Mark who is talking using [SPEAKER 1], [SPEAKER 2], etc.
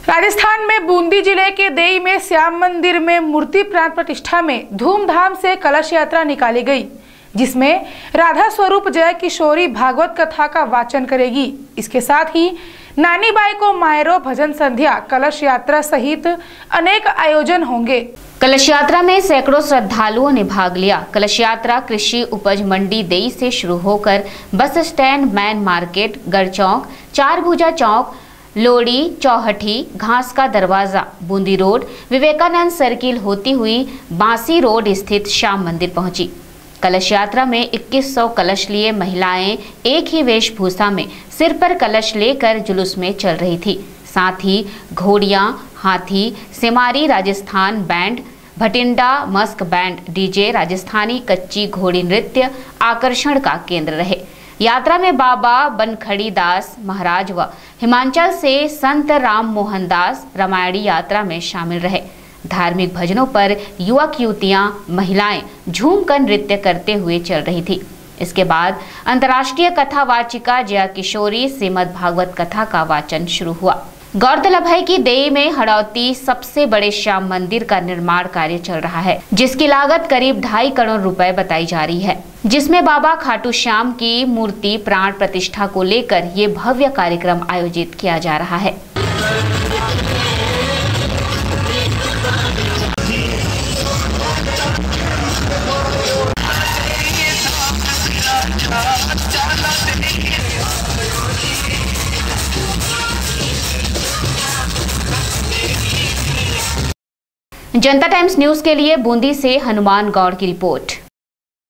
[SPEAKER 1] राजस्थान में बूंदी जिले के देई में श्याम मंदिर में मूर्ति प्राण प्रतिष्ठा में धूमधाम से कलश यात्रा निकाली गई, जिसमें राधा स्वरूप जय किशोरी भागवत कथा का वाचन करेगी। इसके साथ ही नानी बाई को मायरो भजन संध्या, कलश यात्रा सहित अनेक आयोजन होंगे।
[SPEAKER 2] कलश यात्रा में सैकड़ों श्रद्धालुओं ने भाग लिया। कलश यात्रा कृषि उपज मंडी देई से शुरू होकर बस स्टैंड, मैन मार्केट, गढ़ चौक, चार भुजा चौक, लोड़ी, चौहठी, घास का दरवाजा, बूंदी रोड, विवेकानंद सर्किल होती हुई बांसी रोड स्थित श्याम मंदिर पहुंची। कलश यात्रा में 2100 कलश लिए महिलाएं एक ही वेशभूषा में सिर पर कलश लेकर जुलूस में चल रही थी। साथ ही घोड़ियां, हाथी, सिमारी राजस्थान बैंड, भटिंडा मस्क बैंड, डीजे, राजस्थानी कच्ची घोड़ी नृत्य आकर्षण का केंद्र रहे। यात्रा में बाबा बनखड़ी दास महाराज व हिमाचल से संत राम मोहन दास रामायणी यात्रा में शामिल रहे। धार्मिक भजनों पर युवक युवतियां, महिलाएं झूमकर नृत्य करते हुए चल रही थी। इसके बाद अंतर्राष्ट्रीय कथा वाचिका जया किशोरी श्रीमद् भागवत कथा का वाचन शुरू हुआ। गौरतलब है कि देई में हड़ौती सबसे बड़े श्याम मंदिर का निर्माण कार्य चल रहा है, जिसकी लागत करीब 2.5 करोड़ रुपए बताई जा रही है, जिसमें बाबा खाटू श्याम की मूर्ति प्राण प्रतिष्ठा को लेकर ये भव्य कार्यक्रम आयोजित किया जा रहा है। जनता टाइम्स न्यूज के लिए बूंदी से हनुमान गौड़ की रिपोर्ट।